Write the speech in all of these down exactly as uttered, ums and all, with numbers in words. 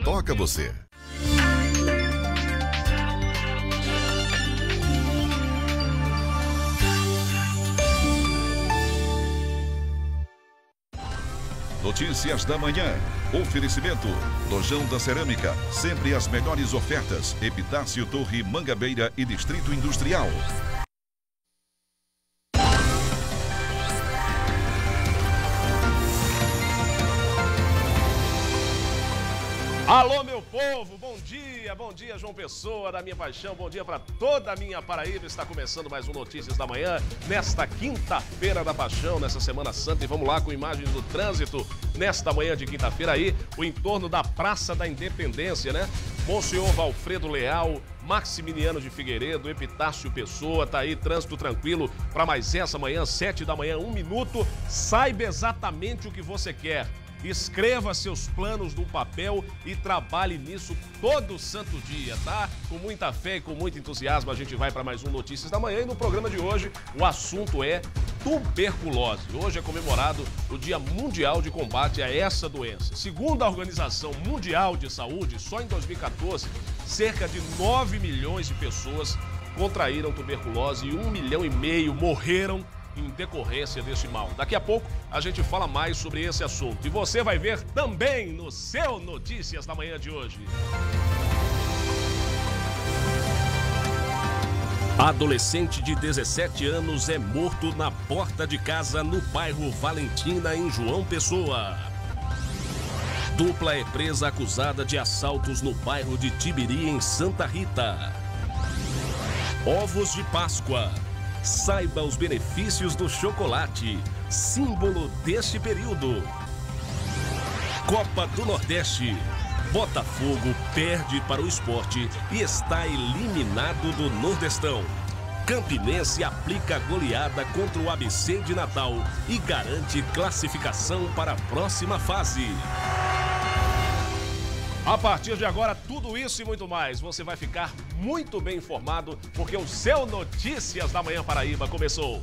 toca você. Notícias da manhã. Oferecimento. Lojão da Cerâmica. Sempre as melhores ofertas. Epitácio Torre, Mangabeira e Distrito Industrial. Alô, meu povo, bom dia, bom dia, João Pessoa, da minha paixão, bom dia para toda a minha Paraíba. Está começando mais um Notícias da Manhã, nesta quinta-feira da paixão, nessa Semana Santa. E vamos lá com imagens do trânsito, nesta manhã de quinta-feira aí, o entorno da Praça da Independência, né? Monsenhor Valfredo Leal, Maximiliano de Figueiredo, Epitácio Pessoa, tá aí, trânsito tranquilo para mais essa manhã, sete da manhã, um minuto. Saiba exatamente o que você quer. Escreva seus planos no papel e trabalhe nisso todo santo dia, tá? Com muita fé e com muito entusiasmo a gente vai para mais um Notícias da Manhã e no programa de hoje o assunto é tuberculose. Hoje é comemorado o Dia Mundial de Combate a essa doença. Segundo a Organização Mundial de Saúde, só em dois mil e quatorze, cerca de nove milhões de pessoas contraíram tuberculose e um milhão e meio morreram em decorrência deste mal. Daqui a pouco a gente fala mais sobre esse assunto e você vai ver também no seu Notícias da Manhã de hoje. Adolescente de dezessete anos é morto na porta de casa no bairro Valentina, em João Pessoa. Dupla é presa acusada de assaltos no bairro de Tibiri, em Santa Rita. Ovos de Páscoa. Saiba os benefícios do chocolate, símbolo deste período. Copa do Nordeste. Botafogo perde para o Sport e está eliminado do Nordestão. Campinense aplica goleada contra o A B C de Natal e garante classificação para a próxima fase. A partir de agora, tudo isso e muito mais. Você vai ficar muito bem informado, porque o seu Notícias da Manhã Paraíba começou.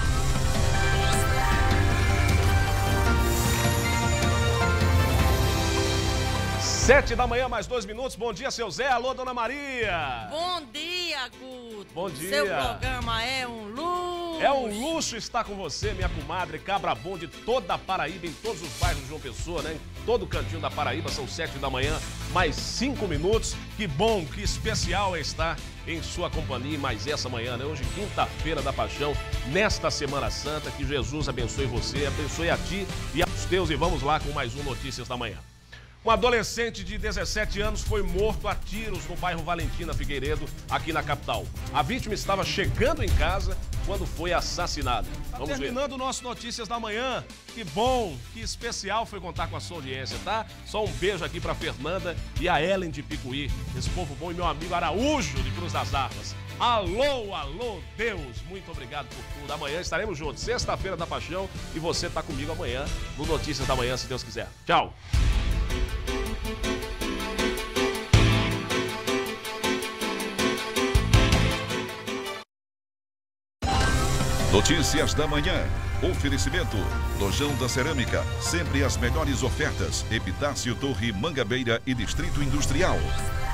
Sete da manhã, mais dois minutos. Bom dia, seu Zé. Alô, dona Maria. Bom dia, Guto. Bom dia. Seu programa é um luxo. É um luxo estar com você, minha comadre, cabra bom de toda a Paraíba, em todos os bairros de João Pessoa, né? Em todo o cantinho da Paraíba, são sete da manhã, mais cinco minutos. Que bom, que especial é estar em sua companhia mais essa manhã, né? Hoje, quinta-feira da paixão, nesta Semana Santa. Que Jesus abençoe você, abençoe a ti e aos teus. E vamos lá com mais um Notícias da Manhã. Um adolescente de dezessete anos foi morto a tiros no bairro Valentina Figueiredo, aqui na capital. A vítima estava chegando em casa quando foi assassinada. Tá Vamos terminando o nosso Notícias da Manhã. Que bom, que especial foi contar com a sua audiência, tá? Só um beijo aqui pra Fernanda e a Ellen de Picuí, esse povo bom, e meu amigo Araújo de Cruz das Armas. Alô, alô, Deus, muito obrigado por tudo. Amanhã estaremos juntos, sexta-feira da paixão, e você tá comigo amanhã no Notícias da Manhã, se Deus quiser. Tchau! Notícias da Manhã. Oferecimento. Lojão da Cerâmica. Sempre as melhores ofertas. Epitácio Torre, Mangabeira e Distrito Industrial.